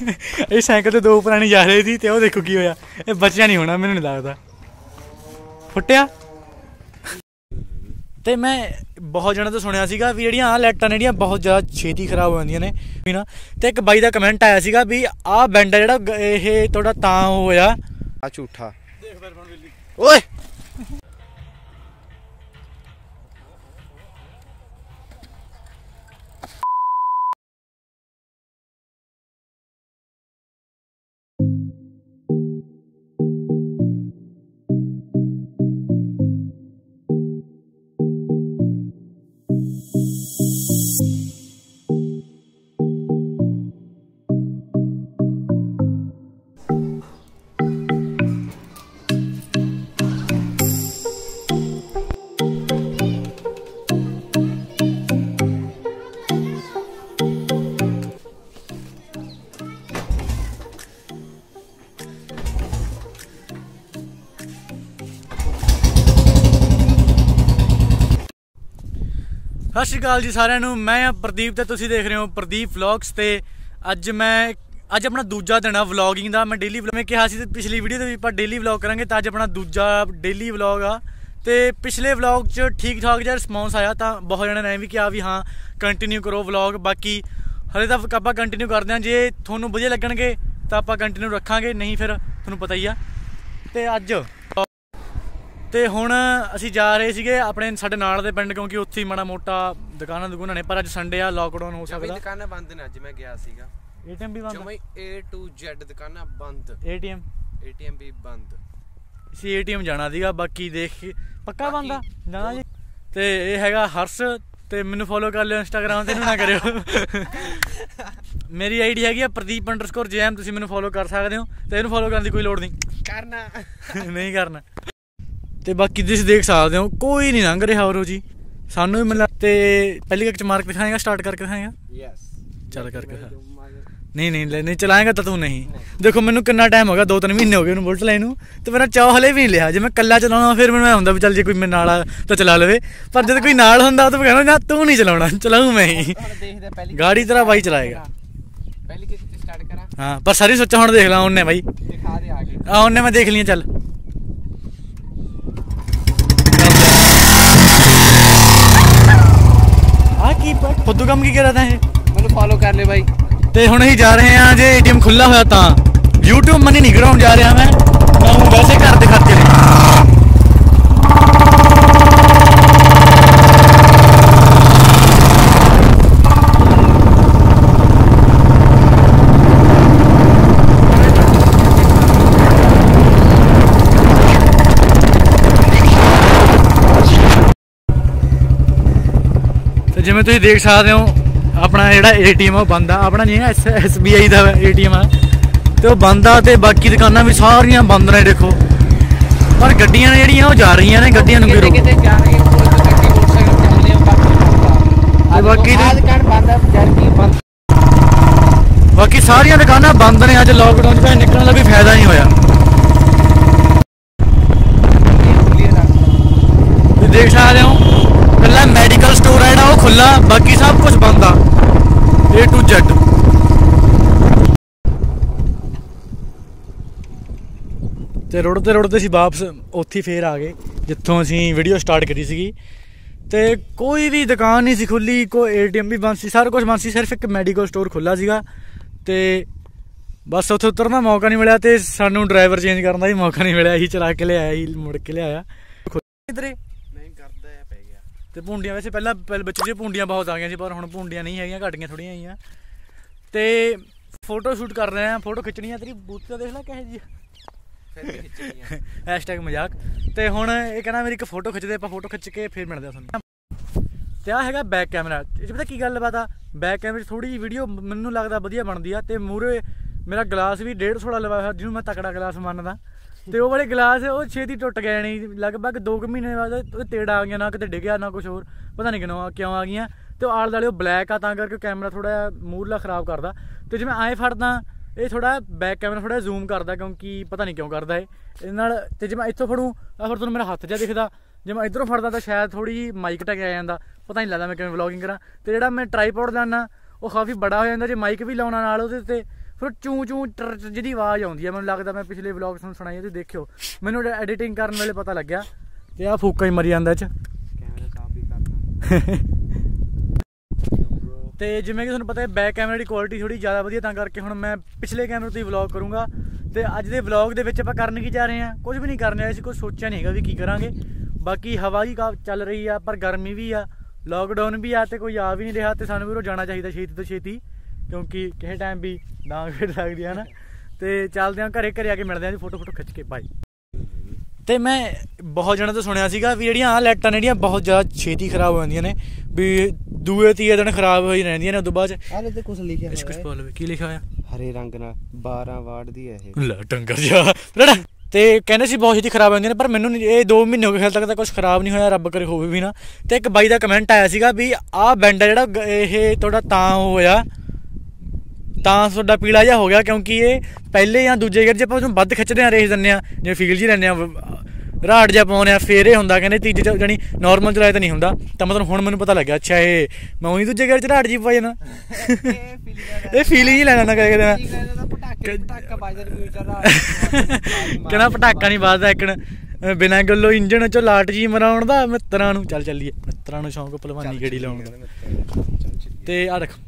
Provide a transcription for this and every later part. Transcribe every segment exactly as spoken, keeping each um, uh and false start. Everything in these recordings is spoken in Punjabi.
ਇਹ ਸਾਈਕਲ ਤੇ ਦੋ ਪੁਰਾਣੀ ਜਾ ਰਹੇ ਸੀ ਤੇ ਉਹ ਦੇਖੋ ਕੀ ਹੋਇਆ। ਇਹ ਬਚਿਆ ਨਹੀਂ ਹੋਣਾ ਮੈਨੂੰ ਨਹੀਂ ਲੱਗਦਾ, ਫੁੱਟਿਆ। ਤੇ ਮੈਂ ਬਹੁਤ ਜਣਾਂ ਤੋਂ ਸੁਣਿਆ ਸੀਗਾ ਵੀ ਜਿਹੜੀਆਂ ਆਹ ਲਾਈਟਾਂ ਨੇ ਜਿਹੜੀਆਂ ਬਹੁਤ ਜ਼ਿਆਦਾ ਛੇਤੀ ਖਰਾਬ ਹੋ ਜਾਂਦੀਆਂ ਨੇ ਵੀ ਨਾ। ਤੇ ਇੱਕ ਬਾਈ ਦਾ ਕਮੈਂਟ ਆਇਆ ਸੀਗਾ ਵੀ ਆਹ ਬੈਂਡ ਆ ਜਿਹੜਾ ਇਹ ਤੁਹਾਡਾ ਤਾਂ ਹੋਇਆ ਆ ਝੂਠਾ ਓਏ। सत श्री अकाल जी सारिਆਂ ਨੂੰ। मैं हाँ प्रदीप ਤੇ ਤੁਸੀਂ देख रहे हो प्रदीप व्लॉग्स। ਤੇ ਅੱਜ ਮੈਂ ਅੱਜ ਆਪਣਾ ਦੂਜਾ ਦਿਨ ਆ ਵਲੌਗਿੰਗ ਦਾ। ਮੈਂ ਡੇਲੀ ਵਲੌਗ ਮੈਂ ਕਿਹਾ ਸੀ ਤੇ ਪਿਛਲੀ ਵੀਡੀਓ ਤੇ ਵੀ ਆਪਾਂ ਡੇਲੀ ਵਲੌਗ ਕਰਾਂਗੇ, ਤਾਂ ਅੱਜ ਆਪਣਾ ਦੂਜਾ ਡੇਲੀ ਵਲੌਗ ਆ। ਤੇ ਪਿਛਲੇ ਵਲੌਗ 'ਚ ਠੀਕ ਠਾਕ ਜਿਹਾ ਰਿਸਪੌਂਸ ਆਇਆ, ਤਾਂ ਬਹੁਤ ਜਣਿਆਂ ਨੇ ਵੀ ਕਿਹਾ ਵੀ ਹਾਂ ਕੰਟੀਨਿਊ ਕਰੋ ਵਲੌਗ। ਬਾਕੀ ਹਲੇ ਤਾਂ ਆਪਾਂ ਕੰਟੀਨਿਊ ਕਰਦੇ ਹਾਂ, ਜੇ ਤੁਹਾਨੂੰ ਵਧੀਆ ਲੱਗਣਗੇ ਤਾਂ ਆਪਾਂ ਕੰਟੀਨਿਊ ਰੱਖਾਂਗੇ, ਨਹੀਂ ਫਿਰ ਤੁਹਾਨੂੰ ਪਤਾ ਹੀ ਆ। ਤੇ ਅੱਜ ਤੇ ਹੁਣ ਅਸੀਂ ਜਾ ਰਹੇ ਸੀਗੇ ਆਪਣੇ ਸਾਡੇ ਨਾਲ ਦੇ ਪਿੰਡ, ਕਿਉਂਕਿ ਉੱਥੇ ਮਾੜਾ ਮੋਟਾ ਦੁਕਾਨਾਂ ਦੁਕਾਨਾਂ ਨੇ। ਪਰ ਅੱਜ ਸੰਡੇ ਆ, ਲਾਕਡਾਊਨ ਹੋ ਸਕਦਾ। ਦੁਕਾਨਾਂ ਬੰਦ ਨੇ, ਅੱਜ ਮੈਂ ਗਿਆ ਸੀਗਾ। ਏਟੀਐਮ ਵੀ ਬੰਦ, ਜਮਈ ਏ ਟੂ ਜ਼ੈਡ ਦੁਕਾਨਾਂ ਬੰਦ। ਏਟੀਐਮ ਏਟੀਐਮ ਵੀ ਬੰਦ ਸੀ। ਏਟੀਐਮ ਜਾਣਾ ਸੀਗਾ, ਬਾਕੀ ਦੇਖ ਕੇ ਪੱਕਾ ਬੰਦ ਆ ਜਾਣਾ ਜੀ। ਤੇ ਇਹ ਹੈਗਾ ਹਰਸ਼, ਤੇ ਮੈਨੂੰ ਫੋਲੋ ਕਰ ਲਿਓ ਇੰਸਟਾਗ੍ਰਾਮ ਤੇ, ਇਹਨੂੰ ਨਾ ਕਰਿਓ। ਮੇਰੀ ਆਈਡੀ ਹੈਗੀ ਆ ਪ੍ਰਦੀਪ ਅੰਡਰਸਕੋਰ ਜੈਮ, ਤੁਸੀਂ ਮੈਨੂੰ ਫੋਲੋ ਕਰ ਸਕਦੇ ਹੋ। ਤੇ ਇਹਨੂੰ ਫੋਲੋ ਕਰਨ ਦੀ ਕੋਈ ਲੋੜ ਨਹੀਂ, ਕਰਨਾ ਨਹੀਂ ਕਰਨਾ। ਤੇ ਬਾਕੀ ਤੁਸੀਂ ਦੇਖ ਸਕਦੇ ਹੋ ਕੋਈ ਨਹੀਂ ਲੰਘ ਰਿਹਾ ਹੋਰ ਜੀ ਸਾਨੂੰ ਵੀ ਮਿਲਿਆ। ਤੇ ਪਹਿਲੀ ਇੱਕ ਚ ਮਾਰਕ ਦਿਖਾਏਗਾ, ਸਟਾਰਟ ਕਰਕੇ ਦਿਖਾਏਗਾ। ਯੈਸ ਚੱਲ ਕਰਕੇ ਨਹੀਂ ਨਹੀਂ ਨਹੀਂ ਚਲਾਏਗਾ ਤਾਂ ਤੂੰ ਨਹੀਂ। ਦੇਖੋ ਮੈਨੂੰ ਕਿੰਨਾ ਟਾਈਮ ਹੋ ਗਿਆ, ਦੋ ਤਿੰਨ ਮਹੀਨੇ ਹੋ ਗਏ ਉਹਨੂੰ ਬੁਲਟ ਲਾਈ ਨੂੰ, ਤੇ ਮੇਰਾ ਚਾਅ ਹਲੇ ਵੀ ਨਹੀਂ ਲਿਆ। ਜੇ ਮੈਂ ਇਕੱਲਾ ਚਲਾਉਣਾ ਫਿਰ ਮੈਨੂੰ ਐ ਹੁੰਦਾ ਵੀ ਚੱਲ ਜੇ ਕੋਈ ਮੇਰੇ ਨਾਲ ਆ ਤਾਂ ਚਲਾ ਲਵੇ, ਪਰ ਜਦ ਕੋਈ ਨਾਲ ਹੁੰਦਾ ਤਾਂ ਕਹਿੰਦਾ ਨਾ ਤੂੰ ਨਹੀਂ ਚਲਾਉਣਾ, ਚਲਾਊ ਮੈਂ ਹੀ। ਗਾੜੀ ਤੇਰਾ ਬਾਈ ਚਲਾਏਗਾ। ਹਾਂ ਪਰ ਸਾਰੀ ਸੋਚਾਂ ਹੁਣ ਦੇਖ ਲਾ ਉਹਨੇ ਬਾਈ, ਆ ਉਹਨੇ ਮੈਂ ਦੇਖ ਲਈਆਂ। ਚੱਲ ਕੀ ਫੁੱਦੂ ਕੰਮ ਕੀ ਕਰ ਰਿਹਾ ਹੈ, ਮੈਨੂੰ ਫੋਲੋ ਕਰ ਲੈ ਬਾਈ। ਤੇ ਹੁਣ ਅਸੀਂ ਜਾ ਰਹੇ ਹਾਂ, ਜੇ ਏਟੀਐਮ ਖੁੱਲਾ ਹੋਇਆ ਤਾਂ YouTube ਮਨੀ ਨਹੀਂ ਕਰਾਉਣ ਜਾ ਰਿਹਾ ਮੈਂ, ਮੈਂ ਵੈਸੇ ਘਰ ਦੇ ਖਰਚੇ ਨੇ। ਜਿਵੇਂ ਤੁਸੀਂ ਦੇਖ ਸਕਦੇ ਹੋ ਆਪਣਾ ਜਿਹੜਾ ਏਟੀਐਮ ਉਹ ਬੰਦ ਆ। ਆਪਣਾ ਨਹੀਂ ਐਸ ਐਸ ਬੀ ਆਈ ਦਾ ਏਟੀਐਮ ਆ, ਤੇ ਉਹ ਬੰਦ ਆ। ਤੇ ਬਾਕੀ ਦੁਕਾਨਾਂ ਵੀ ਸਾਰੀਆਂ ਬੰਦ ਨੇ ਦੇਖੋ, ਪਰ ਗੱਡੀਆਂ ਨੇ ਜਿਹੜੀਆਂ ਉਹ ਜਾ ਰਹੀਆਂ ਨੇ। ਗੱਡੀਆਂ ਨੂੰ ਵੀ ਰੋਕੋ, ਬਾਕੀ ਬਾਕੀ ਸਾਰੀਆਂ ਦੁਕਾਨਾਂ ਬੰਦ ਨੇ। ਅੱਜ ਲਾਕਡਾਊਨ 'ਚ ਨਿਕਲਣ ਦਾ ਕੋਈ ਫਾਇਦਾ ਨਹੀਂ ਹੋਇਆ। ਤੁਸੀਂ ਦੇਖ ਸਕਦੇ ਹੋ ਪਹਿਲਾਂ ਮੈਡੀਕਲ ਸਟੋਰ ਆ ਜਿਹੜਾ ਉਹ ਖੁੱਲਾ, ਬਾਕੀ ਸਭ ਕੁਝ ਬੰਦ ਆ ਏ ਟੂ ਜ਼ੈਡ। ਤੇ ਰੁੜਦੇ ਰੁੜਦੇ ਅਸੀਂ ਵਾਪਸ ਉੱਥੇ ਫੇਰ ਆ ਗਏ ਜਿੱਥੋਂ ਅਸੀਂ ਵੀਡੀਓ ਸਟਾਰਟ ਕਰੀ ਸੀਗੀ। ਤੇ ਕੋਈ ਵੀ ਦੁਕਾਨ ਨਹੀਂ ਸੀ ਖੁੱਲੀ, ਕੋਈ ਏਟੀਐਮ ਵੀ ਬੰਦ ਸੀ, ਸਾਰਾ ਕੁਝ ਬੰਦ ਸੀ, ਸਿਰਫ ਇੱਕ ਮੈਡੀਕਲ ਸਟੋਰ ਖੁੱਲਾ ਸੀਗਾ। ਤੇ ਬਸ ਉੱਥੇ ਉਤਰਨ ਦਾ ਮੌਕਾ ਨਹੀਂ ਮਿਲਿਆ, ਤੇ ਸਾਨੂੰ ਡਰਾਈਵਰ ਚੇਂਜ ਕਰਨ ਦਾ ਵੀ ਮੌਕਾ ਨਹੀਂ ਮਿਲਿਆ। ਇਹੀ ਚਲਾ ਕੇ ਲਿਆਇਆ, ਹੀ ਮੁੜ ਕੇ ਲਿਆਇਆ ਕਿਧਰੇ ਤੇ ਭੁੰਡੀਆਂ। ਵੈਸੇ ਪਹਿਲਾਂ ਪਹਿਲੇ ਬੱਚੇ ਜੀ ਭੁੰਡੀਆਂ ਬਹੁਤ ਆ ਗਈਆਂ ਸੀ, ਪਰ ਹੁਣ ਭੁੰਡੀਆਂ ਨਹੀਂ ਹੈਗੀਆਂ, ਘੱਟ ਗਈਆਂ ਥੋੜ੍ਹੀਆਂ ਆਈਆਂ। ਤੇ ਫੋਟੋ ਸ਼ੂਟ ਕਰ ਰਹੇ ਆ, ਫੋਟੋ ਖਿੱਚਣੀ ਆ। ਤੇਰੀ ਬੂਥ ਤਾਂ ਦੇਖ ਲੈ ਕਿਹੋ ਜਿਹੀ ਹੈਸ਼ਟੈਗ ਮਜ਼ਾਕ। ਤੇ ਹੁਣ ਇਹ ਕਹਿੰਦਾ ਮੇਰੀ ਇੱਕ ਫੋਟੋ ਖਿੱਚਦੇ, ਆਪਾਂ ਫੋਟੋ ਖਿੱਚ ਕੇ ਫਿਰ ਮਿਲਦੇ ਆ ਤੁਹਾਨੂੰ। ਤੇ ਆਹ ਹੈਗਾ ਬੈਕ ਕੈਮਰਾ। ਇਹ 'ਚ ਪਤਾ ਕੀ ਗੱਲ ਬਾਤ ਆ, ਬੈਕ ਕੈਮਰੇ 'ਚ ਥੋੜ੍ਹੀ ਜਿਹੀ ਵੀਡੀਓ ਮੈਨੂੰ ਲੱਗਦਾ ਵਧੀਆ ਬਣਦੀ ਆ। ਤੇ ਮੂਹਰੇ ਮੇਰਾ ਗਲਾਸ ਵੀ ਡੇਢ ਸੌ ਦਾ ਲਵਾਇਆ ਹੋਇਆ, ਜਿਹਨੂੰ ਮੈਂ ਤਕੜਾ ਗਲਾਸ ਮੰਨਦਾ। ਤੇ ਉਹ ਵਾਲੇ ਗਲਾਸ ਉਹ ਛੇਤੀ ਟੁੱਟ ਗਏ ਨਹੀਂ, ਲਗਭਗ ਦੋ ਕੁ ਮਹੀਨੇ ਬਾਅਦ ਉਹਦੇ ਤੇੜਾ ਆ ਗਈਆਂ, ਨਾ ਕਿਤੇ ਡਿੱਗਿਆ ਨਾ ਕੁਛ ਹੋਰ, ਪਤਾ ਨਹੀਂ ਕਿਉਂ ਕਿਉਂ ਆ ਗਈਆਂ। ਤੇ ਉਹ ਆਲੇ ਦੁਆਲੇ ਉਹ ਬਲੈਕ ਆ, ਤਾਂ ਕਰਕੇ ਕੈਮਰਾ ਥੋੜ੍ਹਾ ਜਿਹਾ ਮੂਹਰਲਾ ਖ਼ਰਾਬ ਕਰਦਾ। ਤੇ ਜੇ ਮੈਂ ਐਂ ਫੜਦਾ ਇਹ ਥੋੜ੍ਹਾ ਬੈਕ ਕੈਮਰਾ ਥੋੜ੍ਹਾ ਜਿਹਾ ਜ਼ੂਮ ਕਰਦਾ, ਕਿਉਂਕਿ ਪਤਾ ਨਹੀਂ ਕਿਉਂ ਕਰਦਾ ਇਹ ਇਹਦੇ ਨਾਲ। ਤੇ ਜੇ ਮੈਂ ਇੱਥੋਂ ਫੜੂੰ ਆ ਫਿਰ ਤੁਹਾਨੂੰ ਮੇਰਾ ਹੱਥ ਜਿਹਾ ਦਿਖਦਾ, ਜੇ ਮੈਂ ਇੱਧਰੋਂ ਫੜਦਾ ਤਾਂ ਸ਼ਾਇਦ ਥੋੜ੍ਹੀ ਜਿਹੀ ਮਾਈਕ ਟੈਕ ਆ ਜਾਂਦਾ, ਪਤਾ ਨਹੀਂ ਲੱਗਦਾ ਮੈਂ ਕਿਵੇਂ ਵਲੋਗਿੰਗ ਕਰਾਂ। ਤੇ ਜਿਹੜਾ ਮੈਂ ਟਰਾਈਪੋਡ ਲਾਉਂਦਾ ਉਹ ਕਾਫੀ ਬੜਾ ਹੋ ਜਾਂਦਾ, ਜੇ ਮਾਈਕ ਵੀ ਲਾਉਣਾ ਨਾਲ ਉਹਦੇ 'ਤੇ ਫਿਰ ਚੂੰ ਚੂੰ ਟਰ ਜਿਹਦੀ ਆਵਾਜ਼ ਆਉਂਦੀ ਹੈ। ਮੈਨੂੰ ਲੱਗਦਾ ਮੈਂ ਪਿਛਲੇ ਵਲੌਗ ਤੁਹਾਨੂੰ ਸੁਣਾਈ ਤੁਸੀਂ ਦੇਖਿਓ, ਮੈਨੂੰ ਐਡੀਟਿੰਗ ਕਰਨ ਵੇਲੇ ਪਤਾ ਲੱਗਿਆ। ਤੇ ਆਹ ਫੂਕਾ ਹੀ ਮਰੀ ਜਾਂਦਾ ਚ। ਤੇ ਜਿਵੇਂ ਕਿ ਤੁਹਾਨੂੰ ਪਤਾ ਹੈ ਬੈਕ ਕੈਮਰੇ ਦੀ ਕੁਆਲਿਟੀ ਥੋੜੀ ਜ਼ਿਆਦਾ ਵਧੀਆ, ਤਾਂ ਕਰਕੇ ਹੁਣ ਮੈਂ ਪਿਛਲੇ ਕੈਮਰੇ ਤੋਂ ਹੀ ਵਲੌਗ ਕਰੂੰਗਾ। ਤੇ ਅੱਜ ਦੇ ਵਲੌਗ ਦੇ ਵਿੱਚ ਆਪਾਂ ਕਰਨ ਕੀ ਜਾ ਰਹੇ ਹਾਂ, ਕੁਝ ਵੀ ਨਹੀਂ ਕਰਨੇ, ਅਸੀਂ ਕੁਝ ਸੋਚਿਆ ਨਹੀਂ ਹੈਗਾ ਵੀ ਕੀ ਕਰਾਂਗੇ। ਬਾਕੀ ਹਵਾ ਹੀ ਕਾ ਚੱਲ ਰਹੀ ਆ, ਪਰ ਗਰਮੀ ਵੀ ਆ, ਲੋਕਡਾਊਨ ਵੀ ਆ, ਤੇ ਕੋਈ ਆ ਵੀ ਨਹੀਂ ਰਿਹਾ। ਤੇ ਸਾਨੂੰ ਵੀ ਜਾਣਾ ਚਾਹੀਦਾ ਛੇਤੀ ਤੋਂ ਛੇਤੀ, ਕਿਉਂਕਿ ਕਿਸੇ ਟਾਈਮ ਵੀ ਡਾਂਗ ਫਿਰ ਸਕਦੀ ਹੈ ਨਾ। ਤੇ ਚੱਲਦੇ ਹਾਂ ਘਰੇ, ਘਰੇ ਆ ਕੇ ਮਿਲਦੇ ਹਾਂ ਜੀ, ਫੋਟੋ ਫੋਟੋ ਖਿੱਚ ਕੇ। ਬਾਈ। ਤੇ ਮੈਂ ਬਹੁਤ ਜਣਾਂ ਤੋਂ ਸੁਣਿਆ ਸੀਗਾ ਵੀ ਜਿਹੜੀਆਂ ਆਹ ਲਾਈਟਾਂ ਨੇ ਜਿਹੜੀਆਂ ਬਹੁਤ ਜ਼ਿਆਦਾ ਛੇਤੀ ਖਰਾਬ ਹੋ ਜਾਂਦੀਆਂ ਨੇ, ਵੀ ਦੂਏ ਤੀਏ ਦਿਨ ਖਰਾਬ ਹੋਈ ਰਹਿੰਦੀਆਂ ਨੇ। ਉਦੋਂ ਬਾਅਦ ਹਾਲੇ ਤੇ ਕੁਝ ਲਿਖਿਆ ਹੋਇਆ ਕੁਝ ਬੋਲ ਕੀ ਲਿਖਿਆ ਹੋਇਆ? ਹਰੇ ਰੰਗ ਨਾਲ ਬਾਰਾਂ ਵਾਟ ਦੀ ਹੈ ਇਹ। ਲੈ ਟੰਗਰ ਜਾ। ਤੇ ਕਹਿੰਦੇ ਸੀ ਬਹੁਤ ਛੇਤੀ ਖਰਾਬ ਹੋ ਜਾਂਦੀਆਂ ਨੇ, ਪਰ ਮੈਨੂੰ ਇਹ ਦੋ ਮਹੀਨੇ ਹੋ ਗਏ ਹਾਲੇ ਤੱਕ ਤਾਂ ਕੁਛ ਖਰਾਬ ਨਹੀਂ ਹੋਇਆ, ਰੱਬ ਕਰੇ ਹੋਵੇ ਵੀ ਨਾ। ਤੇ ਇੱਕ ਬਾਈ ਦਾ ਕਮੈਂਟ ਆਇਆ ਸੀਗਾ ਵੀ ਆਹ ਬੈਂਡ ਆ ਜਿਹੜਾ ਇਹ ਤੁਹਾਡਾ ਤਾਂ ਹੋਇਆ, ਤਾਂ ਤੁਹਾਡਾ ਪੀਲਾ ਜਿਹਾ ਹੋ ਗਿਆ, ਕਿਉਂਕਿ ਇਹ ਪਹਿਲੇ ਜਾਂ ਦੂਜੇ ਗੇਅਰ 'ਚ ਆਪਾਂ ਉਹਨੂੰ ਵੱਧ ਖਿੱਚਦੇ ਹਾਂ, ਰੇਸ ਦਿੰਦੇ ਹਾਂ, ਜਿਵੇਂ ਫੀਲ ਜਿਹੀ ਲੈਂਦੇ ਹਾਂ, ਰਾੜ ਜਿਹਾ ਪਾਉਂਦੇ ਹਾਂ, ਫਿਰ ਇਹ ਹੁੰਦਾ। ਕਹਿੰਦੇ ਤੀਜੇ 'ਚ ਜਾਣੀ ਨੋਰਮਲ ਚਲਾਏ ਤਾਂ ਨਹੀਂ ਹੁੰਦਾ। ਤਾਂ ਮਤਲਬ ਹੁਣ ਮੈਨੂੰ ਪਤਾ ਲੱਗਿਆ, ਅੱਛਾ ਇਹ ਮੈਂ ਉਹੀ ਦੂਜੇ ਗੇਅਰ 'ਚ ਰਾੜ ਜੀ ਪਾ ਜਾਣਾ, ਇਹ ਫੀਲਿੰਗ ਹੀ ਲੈਣਾ ਨਾ ਕਦੇ ਕਦੇ ਮੈਂ। ਕਹਿੰਦਾ ਪਟਾਕਾ ਨਹੀਂ ਵੱਜਦਾ ਇੱਕ ਬਿਨਾਂ ਗੱਲੋਂ ਇੰਜਣ 'ਚੋਂ ਲਾਟ ਜੀ ਮਰਾਉਣ ਦਾ। ਮਿੱਤਰਾਂ ਨੂੰ ਚੱਲ ਚੱਲੀਏ, ਮਿੱਤਰਾਂ ਨੂੰ ਸ਼ੌਂਕ ਭਲਵਾਨੀ ਗੇੜੀ ਲਾਉਣ ਦਾ। ਤੇ ਆਹ ਦੇਖ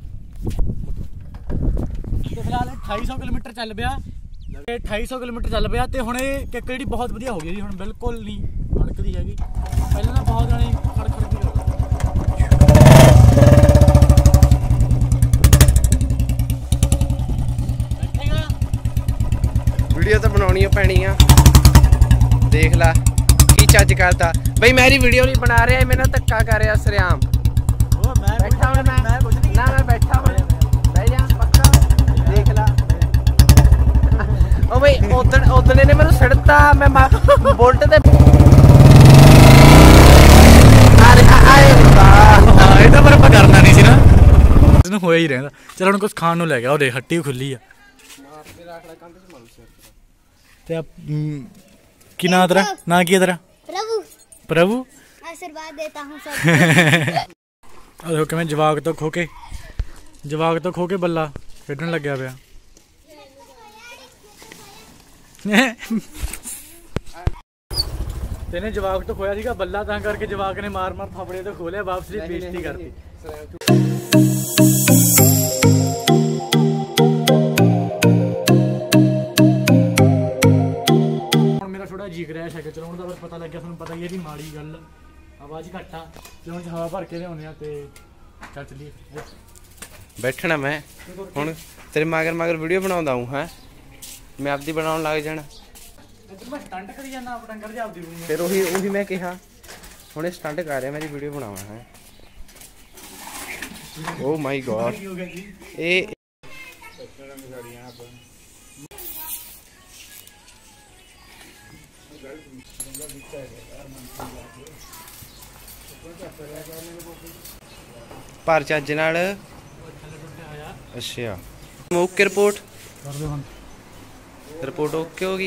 ਤੇ ਫਿਲਹਾਲ ਅਠਾਈ ਸੌ ਕਿਲੋਮੀਟਰ ਚੱਲ ਪਿਆ, ਤੇ ਅਠਾਈ ਸੌ ਕਿਲੋਮੀਟਰ ਚੱਲ ਪਿਆ। ਤੇ ਹੁਣ ਇਹ ਕਿੱਕ ਜਿਹੜੀ ਬਹੁਤ ਵਧੀਆ ਹੋ ਗਈ ਜੀ, ਹੁਣ ਬਿਲਕੁਲ ਨਹੀਂ ਖੜਕਦੀ ਹੈਗੀ। ਪਹਿਲਾਂ ਤਾਂ ਬਹੁਤ ਜਾਣੀ ਖੜ ਖੜਦੀ ਕਰਦੀ। ਵੀਡੀਓ ਤਾਂ ਬਣਾਉਣੀ ਪੈਣੀ ਆ, ਦੇਖ ਲੈ ਕੀ ਚੱਜ ਕਰਦਾ ਬਈ। ਮੇਰੀ ਵੀਡੀਓ ਨਹੀਂ ਬਣਾ ਰਿਹਾ, ਮੈਨੂੰ ਧੱਕਾ ਕਰ ਰਿਹਾ ਸਰਿਆਮ। ਉਹ ਮੈਂ ਬੈਠਾ ਹੁਣ, ਮੈਂ ਕੁਝ ਨਹੀਂ ਨਾ, ਮੈਂ ਬੈਠਾ ਹੁਣ, ਬਹਿ ਜਾ ਪੱਕਾ, ਦੇਖ ਲੈ। ਉਹ ਬਈ ਉਦਣ ਉਦਣ ਇਹਨੇ ਮੈਨੂੰ ਸੜਤਾ, ਮੈਂ ਬੁਲਟ ਤੇ ਹਾਂ ਇਹ ਤਾਂ ਪਰ ਆਪਾਂ ਕਰਨਾ ਨਹੀਂ ਸੀ ਨਾ, ਇਹਨੂੰ ਹੋਇਆ ਹੀ ਰਹਿੰਦਾ। ਚਲ ਹੁਣ ਕੁਛ ਖਾਣ ਨੂੰ ਲੈ ਗਿਆ, ਉਹਦੇ ਹੱਟੀ ਖੁੱਲੀ ਆ। ਤੇ ਕੀ ਨਾਂ ਤੇਰਾ? ਨਾਂ ਕੀ ਹੈ ਤੇਰਾ? प्रभु। प्रभु आशीर्वाद देता हूँ सब। देखो किवें जवाक तो खो के जवाक तो खो के बल्ला खेडन लग्या पिया। तेने जवाक तो खोया सीगा बल्ला, तां करके जवाक ने मार मार थपड़े तो खोलिया, वापस ली बेइज्जती करती। जी कराया साइकिल चलाने का, बस पता लग गया थोड़ा पता ही है कि माड़ी गल आवाज़ घट आ। जो हवा भर के लिया तो चल चलिए। बैठना मैं हुण तेरे मगर मगर वीडियो बनाउंदा हूं। है मैं आपदी बनाउण लग जाना, मैं स्टंट करी जाना अपना कर जा आपदी। फिर वही वही मैं कहा हुणे स्टंट कर रहा मेरी वीडियो बनावा है। ओ माय गॉड ए पर चज नाल। अच्छा ओके रिपोर्ट रिपोर्ट ओके होगी,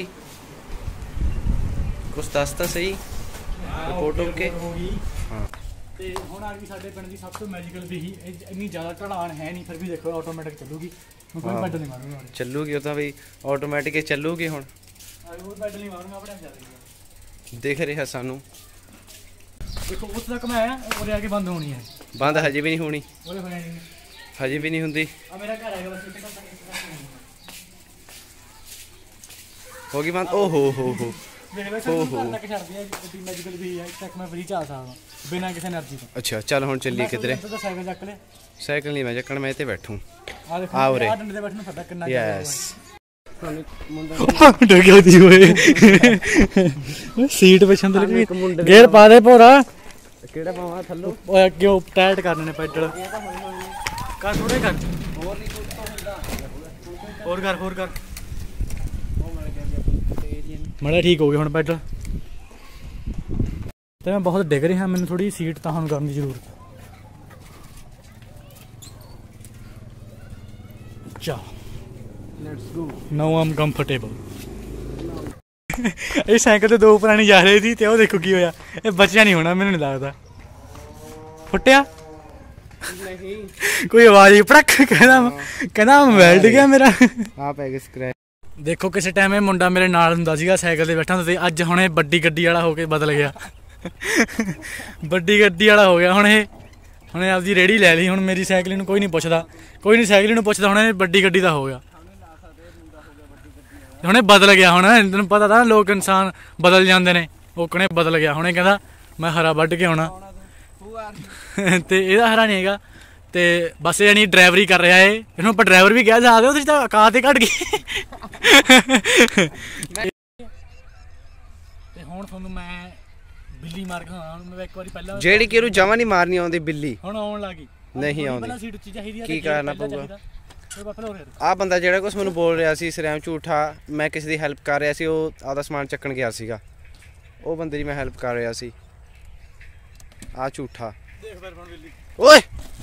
कुछ दस तो सही रिपोर्ट ओके। हाँ ਤੇ ਹੁਣ ਆ ਗਈ ਸਾਡੇ ਪਿੰਡ ਦੀ ਸਭ ਤੋਂ ਮੈਜੀਕਲ ਵੀ ਇੰਨੀ ਜ਼ਿਆਦਾ ਢਲਾਣ ਹੈ ਨਹੀਂ, ਫਿਰ ਵੀ ਦੇਖੋ ਆਟੋਮੈਟਿਕ ਚੱਲੂਗੀ, ਮੈਂ ਕੋਈ ਪੈਡਲ ਨਹੀਂ ਮਾਰੂੰਗਾ। ਚੱਲੂਗੀ ਉਹ ਤਾਂ ਬਈ ਆਟੋਮੈਟਿਕ ਚੱਲੂਗੀ। ਹੁਣ ਕੋਈ ਪੈਡਲ ਨਹੀਂ ਮਾਰੂੰਗਾ, ਆਪਣੇ ਆਪ ਚੱਲੇਗੀ। ਦੇਖ ਰਿਹਾ ਸਾਨੂੰ, ਦੇਖੋ ਉਸ ਤੱਕ ਮੈਂ ਆਇਆ, ਉਹਦੇ ਆ ਕੇ ਬੰਦ ਹੋਣੀ ਹੈ। ਬੰਦ ਹਜੇ ਵੀ ਨਹੀਂ ਹੋਣੀ, ਉਹਦੇ ਹੋਣੀ ਨਹੀਂ, ਹਜੇ ਵੀ ਨਹੀਂ ਹੁੰਦੀ। ਆ ਮੇਰਾ ਘਰ ਹੈਗਾ ਬਸ ਇੱਥੇ ਤੱਕ ਹੋ ਗਈ ਬੰਦ। ਓ ਹੋ ਹੋ ਹੋ ਦੇਖ ਲੈ ਸਰ ਘਰ ਤੱਕ ਛੱਡਦੀ ਹੈ ਜੀ ਮੈਜੀਕਲ ਵੀ ਹੈ, ਤੱਕ ਮੈਂ ਫ੍ਰੀ ਚ ਆ ਸਕਦਾ ਬਿਨਾਂ ਕਿਸੇ એનર્ਜੀ ਤੋਂ। ਅੱਛਾ ਚੱਲ ਹੁਣ ਚੱਲੀਏ ਕਿਧਰੇ। ਤਾਂ ਸਾਈਕਲ ਚੱਕ ਲੈ। ਸਾਈਕਲ ਨਹੀਂ ਮੈਂ ਚੱਕਣ, ਮੈਂ ਇੱਥੇ ਬੈਠੂ। ਆ ਦੇਖੋ ਆ ਉਰੇ ਆ ਡੰਡੇ ਤੇ ਬੈਠਣ ਨੂੰ ਪਤਾ ਕਿੰਨਾ ਯੈਸ ਡਰ ਗਿਆ ਦੀ ਓਏ ਸੀਟ ਪਿਛਣ ਤੇ ਲੱਗੀ। ਗੇਅਰ ਪਾ ਦੇ ਭੋਰਾ। ਕਿਹੜਾ ਪਾਵਾਂ ਥੱਲੋਂ? ਓਏ ਅੱਗੇ ਉਹ ਟਾਈਟ ਕਰਨੇ ਨੇ ਪੈਡਲ। ਕਰ ਥੋੜੇ ਕਰ, ਹੋਰ ਨਹੀਂ ਕੁਝ ਤਾਂ ਹੁੰਦਾ। ਹੋਰ ਕਰ ਹੋਰ ਕਰ ਮੜਾ ਠੀਕ ਹੋ ਗਿਆ ਹੁਣ ਪੈਡਲ। ਤੇ ਮੈਂ ਬਹੁਤ ਡਿੱਗ ਰਿਹਾ, ਮੈਨੂੰ ਥੋੜੀ ਸੀਟ ਤਾਂ ਹੁਣ ਕਰਨ ਦੀ ਜ਼ਰੂਰਤ। ਚਾ ਲੈਟਸ ਗੋ ਨਾਓ ਆਮ ਕੰਫਰਟੇਬਲ। ਇਹ ਸਾਈਕਲ ਤੇ ਦੋ ਪੁਰਾਣੀ ਜਾ ਰਹੀ ਸੀ ਤੇ ਉਹ ਦੇਖੋ ਕੀ ਹੋਇਆ, ਇਹ ਬਚਿਆ ਨਹੀਂ ਹੋਣਾ ਮੈਨੂੰ ਨਹੀਂ ਲੱਗਦਾ। ਫੁੱਟਿਆ ਨਹੀਂ ਕੋਈ ਆਵਾਜ਼ ਹੀ ਪੜਕ ਕਹਿੰਦਾ ਕਹਿੰਦਾ ਮੋਬਾਈਲ ਡਿੱਗਿਆ ਮੇਰਾ। ਆ ਪੈ ਗਏ ਸਕ੍ਰੈਚ। ਦੇਖੋ ਕਿਸੇ ਟਾਈਮ ਇਹ ਮੁੰਡਾ ਮੇਰੇ ਨਾਲ ਹੁੰਦਾ ਸੀਗਾ ਸਾਈਕਲ ਤੇ ਬੈਠਾ ਹੁੰਦਾ ਸੀ, ਅੱਜ ਹੁਣ ਇਹ ਵੱਡੀ ਗੱਡੀ ਵਾਲਾ ਹੋ ਕੇ ਬਦਲ ਗਿਆ। ਵੱਡੀ ਗੱਡੀ ਵਾਲਾ ਹੋ ਗਿਆ ਹੁਣ ਇਹ। ਹੁਣ ਇਹ ਆਪਦੀ ਰੇੜੀ ਲੈ ਲਈ, ਹੁਣ ਮੇਰੀ ਸਾਈਕਲ ਨੂੰ ਕੋਈ ਨਹੀਂ ਪੁੱਛਦਾ, ਕੋਈ ਨਹੀਂ ਸਾਈਕਲ ਨੂੰ ਪੁੱਛਦਾ, ਹੁਣ ਇਹ ਵੱਡੀ ਗੱਡੀ ਦਾ ਹੋ ਗਿਆ। ਹੁਣ ਇਹ ਬਦਲ ਗਿਆ। ਹੁਣ ਤੈਨੂੰ ਪਤਾ ਤਾਂ ਲੋਕ ਇਨਸਾਨ ਬਦਲ ਜਾਂਦੇ ਨੇ, ਓਕਣੇ ਬਦਲ ਗਿਆ। ਹੁਣ ਇਹ ਕਹਿੰਦਾ ਮੈਂ ਹਰਾ ਵੱਢ ਕੇ ਆਉਣਾ। ਤੇ ਇਹਦਾ ਹਰਾ ਨਹੀਂ ਹੈਗਾ, ਤੇ ਬਸ ਇਹ ਯਾਨੀ ਡਰਾਈਵਰੀ ਕਰ ਰਿਹਾ ਏ। ਇਹਨੂੰ ਆਪਾਂ ਡਰਾਈਵਰ ਵੀ ਕਹਿ ਸਕਦੇ ਹੋ, ਤੁਸੀਂ ਤਾਂ ਔਕਾਤ ਤੇ ਘੱਟ ਗਈ। ਤੇ ਹੁਣ ਤੁਹਾਨੂੰ ਮੈਂ ਬਿੱਲੀ ਮਾਰ ਕੇ ਹਾਂ, ਮੈਂ ਇੱਕ ਵਾਰੀ ਪਹਿਲਾਂ ਜਿਹੜੀ ਕਿ ਇਹਨੂੰ ਜਮਾ ਨਹੀਂ ਮਾਰਨੀ ਆਉਂਦੀ ਬਿੱਲੀ, ਹੁਣ ਆਉਣ ਲੱਗੀ ਨਹੀਂ ਆਉਂਦੀ। ਪਹਿਲਾਂ ਸੀਟ ਉੱਚੀ ਚਾਹੀਦੀ ਹੈ, ਕੀ ਕਰਨਾ ਪਊਗਾ? ਆ ਬੰਦਾ ਜਿਹੜਾ ਕੁਛ ਮੈਨੂੰ ਬੋਲ ਰਿਹਾ ਸੀ ਸਰਿਆਮ ਝੂਠਾ, ਮੈਂ ਕਿਸੇ ਦੀ ਹੈਲਪ ਕਰ ਰਿਹਾ ਸੀ, ਉਹ ਆਪਦਾ ਸਮਾਨ ਚੱਕਣ ਗਿਆ ਸੀਗਾ, ਉਹ ਬੰਦੇ ਦੀ ਮੈਂ ਹੈਲਪ ਕਰ ਰਿਹਾ ਸੀ। ਆ ਝੂਠਾ ਦੇਖ ਫਿਰ ਹੁਣ ਬਿੱਲੀ। ਓਏ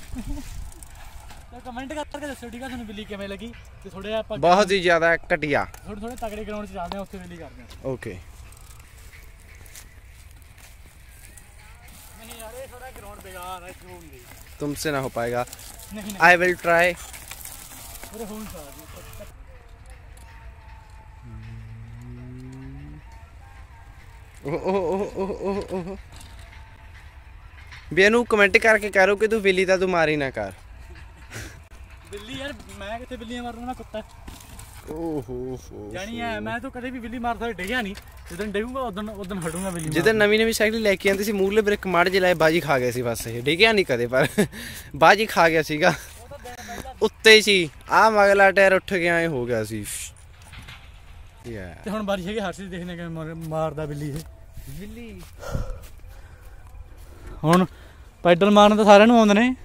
ਕਮੈਂਟ ਕਰਕੇ ਦੱਸੋ ਠੀਕ ਆ ਤੁਹਾਨੂੰ ਬਿੱਲੀ ਕਿਵੇਂ ਲੱਗੀ, ਤੇ ਥੋੜੇ ਆਪਾਂ ਬਹੁਤ ਹੀ ਜ਼ਿਆਦਾ ਘਟੀਆ। ਥੋੜੇ ਥੋੜੇ ਤਗੜੇ ਗਰਾਊਂਡ 'ਚ ਚੱਲਦੇ ਆ, ਉੱਥੇ ਬਿੱਲੀ ਕਰਦੇ ਆ। ਓਕੇ नहीं यार ये थोड़ा ग्राउंड बेकार है, क्यों नहीं? तुमसे ना हो पाएगा। नहीं नहीं आई विल ट्राई। पूरे होल सा ओह ओह ओह ओह ओह बेनू कमेंट करके करो कि तू बिल्ली दा तू मारी ना कर। बिल्ली यार मैं कितने बिल्लियां मारना, मैं कुत्ता ओहो जानी है। मैं तो कदे भी बिल्ली मार सकता डिगया नहीं, जिदन डिगूंगा उदन उदन हटूंगा बिल्ली। जिदन नवी नवी साइकिल लेके आंदी सी मूरले ब्रेक मार जिलाए बाजी खा गया सी, बस ये डिगया नहीं कदे पर बाजी खा गया सीगा उत्ते सी। आ मगला टायर उठ गया ए हो गया सी यार। ते हुण बारी है कि हर चीज देखने के मारदा बिल्ली है। बिल्ली हुण पैडल मारन तो सारिਆਂ ਨੂੰ ਆਉਂਦੇ ਨੇ।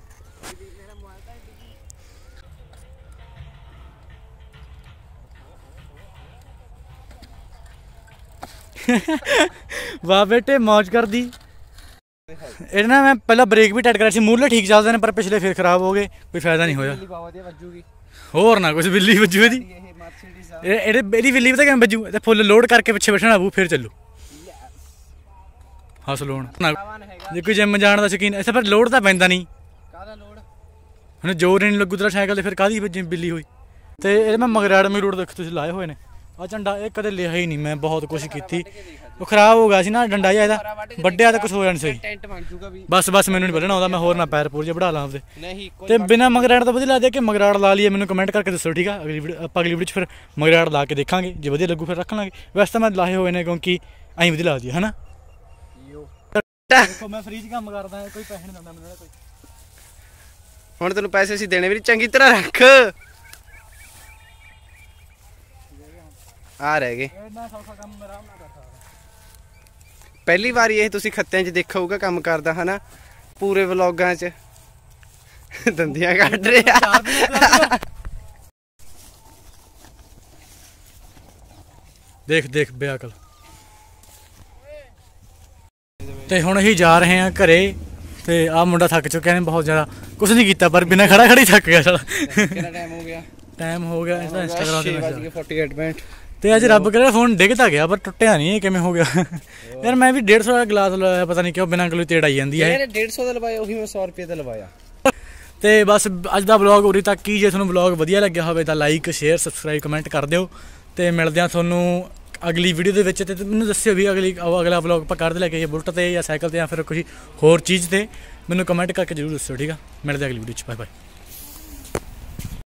वाह बेटे मौज कर दी। ਇਹ ਨਾ ਮੈਂ ਪਹਿਲਾਂ ਬ੍ਰੇਕ ਵੀ ਟਾਈਟ ਕਰਿਆ ਸੀ, ਮੂਹਰਲੇ ਠੀਕ ਚੱਲਦੇ ਨੇ ਪਰ ਪਿਛਲੇ ਫਿਰ ਖਰਾਬ ਹੋ ਗਏ, ਕੋਈ ਫਾਇਦਾ ਨਹੀਂ ਹੋਇਆ। ਹੋਰ ਨਾ ਕੁਝ ਬਿੱਲੀ ਵੱਜੂ ਇਹਦੀ, ਇਹ ਇਹਦੇ ਇਹਦੀ ਬਿੱਲੀ ਪਤਾ ਕਿਵੇਂ ਵੱਜੂ, ਤੇ ਫੁੱਲ ਲੋਡ ਕਰਕੇ ਪਿੱਛੇ ਬੈਠਣਾ ਪਊ ਫਿਰ ਚੱਲੂ। ਹੱਸ ਲੋਣ ਜੇ ਕੋਈ ਜਿੰਮ ਜਾਣ ਦਾ ਸ਼ੌਕੀਨ, ਇੱਥੇ ਪਰ ਲੋਡ ਤਾਂ ਪੈਂਦਾ ਨਹੀਂ, ਹੁਣ ਜ਼ੋਰ ਨਹੀਂ ਲੱਗੂ ਤੇਰਾ ਸਾਈਕਲ ਤੇ, ਫਿਰ ਕਾਹਦੀ ਬਿੱਲੀ ਹੋਈ। ਤੇ ਇਹ ਮੈਂ ਮਗਰਾੜ ਮਗਰੂੜ ਦੇਖ ਤੁਸੀਂ ਲਾਏ ਹੋਏ ਨੇ। ਆ ਝੰਡਾ ਇਹ ਕਦੇ ਲਿਆ ਹੀ ਨਹੀਂ, ਮੈਂ ਬਹੁਤ ਕੋਸ਼ਿਸ਼ ਕੀਤੀ, ਉਹ ਖਰਾਬ ਹੋ ਗਿਆ ਸੀ ਨਾ ਡੰਡਾ ਜਿਹਾ ਇਹਦਾ, ਵੱਡਿਆ ਤਾਂ ਕੁਛ ਹੋ ਜਾਣਾ ਸਹੀ। ਬਸ ਬਸ ਮੈਨੂੰ ਨਹੀਂ ਵੱਢਣਾ ਆਉਂਦਾ, ਮੈਂ ਹੋਰ ਨਾ ਪੈਰ ਪੂਰ ਜੇ ਵੜਾ ਲਾਂ ਆਪਦੇ। ਤੇ ਬਿਨਾਂ ਮਗਰਾੜ ਤੋਂ ਵਧੀਆ ਲੱਗਦਾ ਕਿ ਮਗਰਾੜ ਲਾ ਲਈਏ, ਮੈਨੂੰ ਕਮੈਂਟ ਕਰਕੇ ਦੱਸੋ ਠੀਕ ਆ। ਅਗਲੀ ਵੀਡੀਓ ਆਪਾਂ ਅਗਲੀ ਵੀਡੀਓ 'ਚ ਫਿਰ ਮਗਰਾੜ ਲਾ ਕੇ ਦੇਖਾਂਗੇ, ਜੇ ਵਧੀਆ ਲੱਗੂ ਫਿਰ ਰੱਖ ਲਾਂਗੇ। ਵੈਸੇ ਤਾਂ ਮੈਂ ਲਾਏ ਹੋਏ ਨੇ ਕਿਉਂਕਿ ਐਂ ਵਧੀਆ ਲੱਗਦੀ ਹੈ ਹਨਾ। ਦੇਖੋ ਮੈਂ ਫ੍ਰੀ 'ਚ ਕੰਮ ਕਰਦਾ, ਕੋਈ ਪੈਸੇ ਨਹੀਂ ਦਿੰਦਾ ਮੈਨੂੰ ਕੋਈ। ਹੁਣ ਤੈਨੂੰ ਪੈਸੇ ਅਸੀਂ ਦੇਣੇ ਵੀ ਚੰਗੀ ਤਰ੍ਹਾਂ ਰੱਖ। ਆ ਰਹਿ ਗਏ ਪਹਿਲੀ ਵਾਰੀ ਇਹ ਤੁਸੀਂ ਖੱਤਿਆਂ 'ਚ ਦੇਖਿਆ ਹੋਊਗਾ ਕੰਮ ਕਰਦਾ ਹਨਾ, ਪੂਰੇ ਵਲੌਗਾਂ 'ਚ ਦੰਦੀਆਂ ਕੱਢ ਰਿਹਾ। ਦੇਖ ਦੇਖ ਬੇਅਕਲ। ਤੇ ਹੁਣ ਅਸੀਂ ਜਾ ਰਹੇ ਹਾਂ ਘਰੇ, ਤੇ ਆਹ ਮੁੰਡਾ ਥੱਕ ਚੁੱਕਿਆ ਨੇ ਬਹੁਤ ਜ਼ਿਆਦਾ, ਕੁਛ ਨਹੀਂ ਕੀਤਾ ਪਰ ਬਿਨਾਂ ਖੜਾ ਖੜੀ ਥੱਕ ਗਿਆ ਸਾਲਾ। ਕਿੰਨਾ ਟਾਈਮ ਹੋ ਗਿਆ? ਟਾਈਮ ਹੋ ਗਿਆ ਇਹਦਾ ਇੰਸਟਾਗ੍ਰਾਮ ਤੇ ਮੈਸੇਜ ਅੜਤਾਲੀ ਮਿੰਟ। ਤੇ ਅੱਜ ਰੱਬ ਕਰੇ ਫੋਨ ਡਿੱਗ ਤਾਂ ਗਿਆ ਪਰ ਟੁੱਟਿਆ ਨਹੀਂ, ਇਹ ਕਿਵੇਂ ਹੋ ਗਿਆ ਯਾਰ। ਮੈਂ ਵੀ ਡੇਢ ਸੌ ਦਾ ਗਲਾਸ ਲਵਾਇਆ, ਪਤਾ ਨਹੀਂ ਕਿਉਂ ਬਿਨਾਂ ਗਲੂ ਤੇੜ ਆਈ ਜਾਂਦੀ ਹੈ। ਡੇਢ ਸੌ ਦਾ ਲਵਾਇਆ, ਉਹੀ ਮੈਂ ਸੌ ਰੁਪਏ ਦਾ ਲਵਾਇਆ। ਤੇ ਬਸ ਅੱਜ ਦਾ ਵਲੌਗ ਉਰੀ ਤੱਕ ਹੀ। ਜੇ ਤੁਹਾਨੂੰ ਵਲੌਗ ਵਧੀਆ ਲੱਗਿਆ ਹੋਵੇ ਤਾਂ ਲਾਈਕ ਸ਼ੇਅਰ ਸਬਸਕ੍ਰਾਈਬ ਕਮੈਂਟ ਕਰ ਦਿਓ, ਤੇ ਮਿਲਦੇ ਹਾਂ ਤੁਹਾਨੂੰ ਅਗਲੀ ਵੀਡੀਓ ਦੇ ਵਿੱਚ। ਤੇ ਮੈਨੂੰ ਦੱਸਿਓ ਵੀ ਅਗਲੀ ਅਗਲਾ ਵਲੌਗ ਆਪਾਂ ਕਰਦੇ ਲੈ ਕੇ ਬੁਲਟ ਤੇ ਜਾਂ ਸਾਈਕਲ ਤੇ ਜਾਂ ਫਿਰ ਕੋਈ ਹੋਰ ਚੀਜ਼ ਤੇ, ਮੈਨੂੰ ਕਮੈਂਟ ਕਰਕੇ ਜ਼ਰੂਰ ਦੱਸਿਓ ਠੀਕ ਆ। ਮਿਲਦੇ ਅਗਲੀ ਵੀਡੀਓ 'ਚ, ਬਾਏ ਬਾਏ।